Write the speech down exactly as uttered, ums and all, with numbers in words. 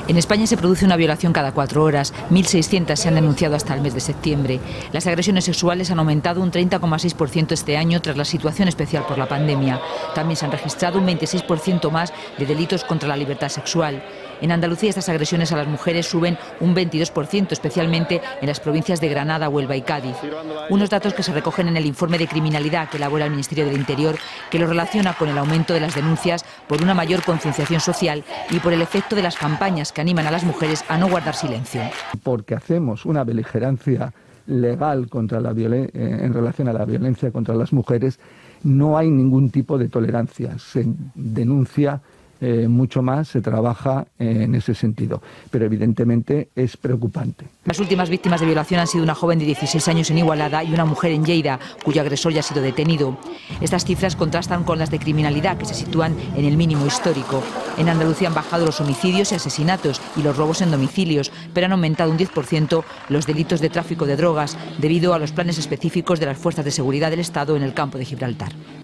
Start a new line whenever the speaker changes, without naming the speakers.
En España se produce una violación cada cuatro horas, mil seiscientas se han denunciado hasta el mes de septiembre. Las agresiones sexuales han aumentado un treinta coma seis por ciento este año tras la situación especial por la pandemia. También se han registrado un veintiséis por ciento más de delitos contra la libertad sexual. En Andalucía estas agresiones a las mujeres suben un veintidós por ciento, especialmente en las provincias de Granada, Huelva y Cádiz. Unos datos que se recogen en el informe de criminalidad que elabora el Ministerio del Interior, que lo relaciona con el aumento de las denuncias por una mayor concienciación social y por el efecto de las campañas que animan a las mujeres a no guardar silencio.
Porque hacemos una beligerancia legal contra la violen- en relación a la violencia contra las mujeres, no hay ningún tipo de tolerancia. Se denuncia eh, mucho más, se trabaja eh, en ese sentido. Pero evidentemente es preocupante.
Las últimas víctimas de violación han sido una joven de dieciséis años en Igualada y una mujer en Lleida, cuyo agresor ya ha sido detenido. Estas cifras contrastan con las de criminalidad, que se sitúan en el mínimo histórico. En Andalucía han bajado los homicidios y asesinatos y los robos en domicilios, pero han aumentado un diez por ciento los delitos de tráfico de drogas, debido a los planes específicos de las fuerzas de seguridad del Estado en el campo de Gibraltar.